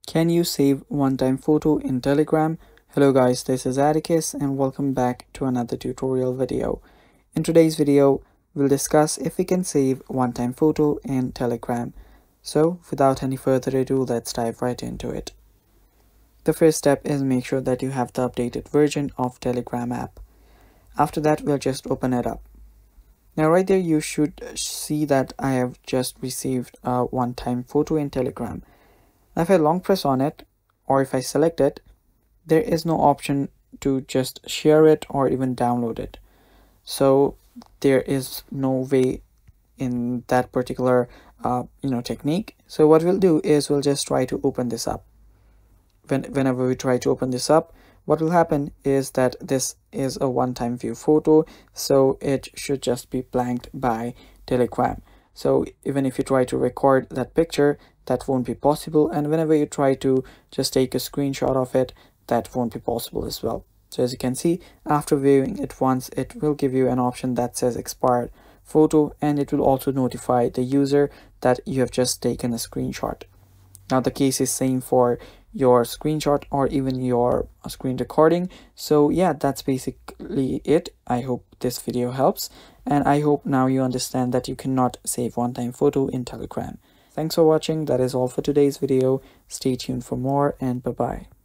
Can you save one-time photo in Telegram? Hello guys, this is Atticus and welcome back to another tutorial video. In today's video, we'll discuss if we can save one-time photo in Telegram. So without any further ado, let's dive right into it. The first step is make sure that you have the updated version of Telegram app. After that, we'll just open it up. Now right there, you should see that I have just received a one-time photo in Telegram. Now if I long press on it or if I select it, there is no option to just share it or even download it. So there is no way in that particular technique. So what we'll do is we'll just try to open this up. Whenever we try to open this up, what will happen is that this is a one-time view photo, so it should just be blanked by Telegram. So even if you try to record that picture, that won't be possible, and whenever you try to just take a screenshot of it, that won't be possible as well. So as you can see, after viewing it once, it will give you an option that says expired photo, and it will also notify the user that you have just taken a screenshot. Now the case is same for your screenshot or even your screen recording. So yeah, that's basically it. I hope this video helps, and I hope now you understand that you cannot save one-time photo in Telegram. Thanks for watching. That is all for today's video. Stay tuned for more, and bye-bye.